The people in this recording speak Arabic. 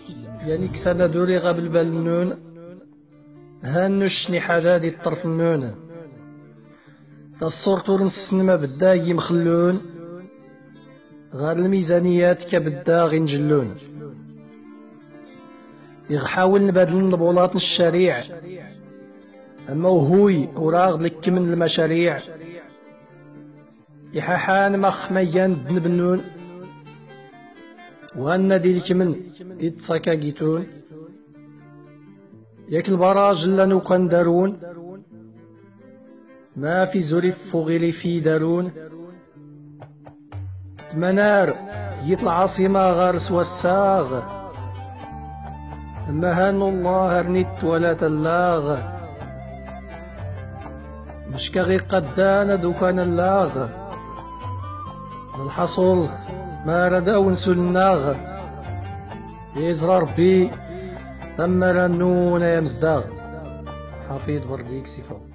يعني كسانا دوري قبل بالنون هانوش حدادي الطرف النون تصورتور نسنما بداي مخلون غير الميزانيات كبدا غي نجلون يحاول نبادل البولات الشريع اما وهوي وراغد لك من المشاريع يحاحان مخ ميان بنبنون وانا ديلك من يتساكا جيتون ياك البراج لانو كان دارون ما في زريف فوغيلي في دارون تمنار يطلع عاصمة غار سوا الساغ اما هانو الله رنيت ولا تلاغ مش كغي قدانا دوكان اللاغ الحصول ما رداو نسو الناغ يزرى ربي ثم رنونا يا مزداغ حفيظ برديك سيفو